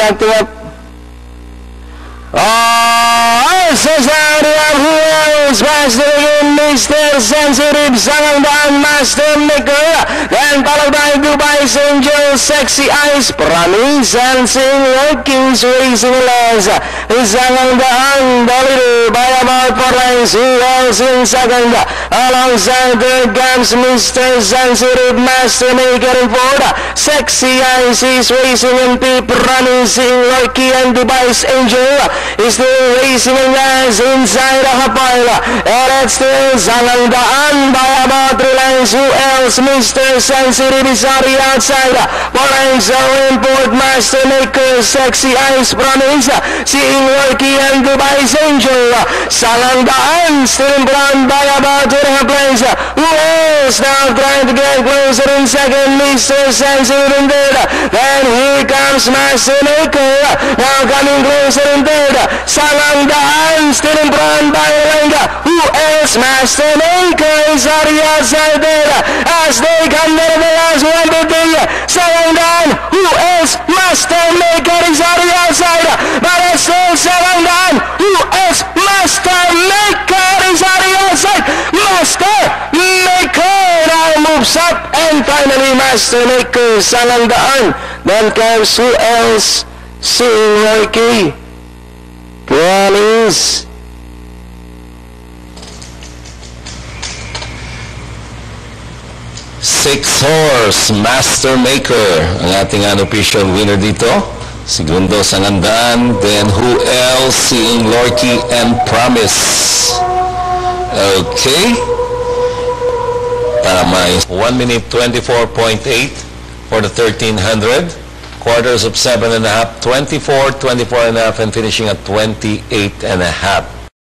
acting up. Oh, Society of Heroes, Master again, Mr. Sensitive, Sangang Daan, Master Maker, then followed by Dubai's Angel, Sexy Eyes, Promise, and Sing Workings, Racing Lens, Sangang Daan, Bollywood, by about 4 lines, who else in second, alongside third comes Mr. Sensitive, Master Maker in fourth, Sexy Eyes is racing in P, Promising, Worky, and Dubai's Angel, is still racing in gas inside a pile, and it's still Sangang Daan by about 3 lines. Who else? Mr. Sensitive is on the outside. 4 lines in fourth, Master Maker, Sexy Eyes, Promise, Seeing Worky, and Dubai's Angel. Sangang Daan still in front by about 2.5 lines. Who else? Now trying to get closer in second, Mr. Sensitive in third. Then here comes Master Maker, now coming closer in third. Sangang Daan still in front by Lenga. Who else? Master Maker is on the outside there as they come to the last 150. Sangang Daan. Who else? Master Maker is on the outside, but it's still Sangang Daan. Who else? Master Maker is on the outside. Master Maker now moves up, and finally Master Maker, Sangang Daan. Then comes who else? Seeing Worky, Promise. Six horse, Master Maker, ang ating unofficial winner dito. Segundo, Sangang Daan. Then who else? Seeing Worky and Promise. Okay. Tama. 1 minute 24.8 for the 1300. Quarters of 7.5, 24, 24.5, and finishing at 28.5.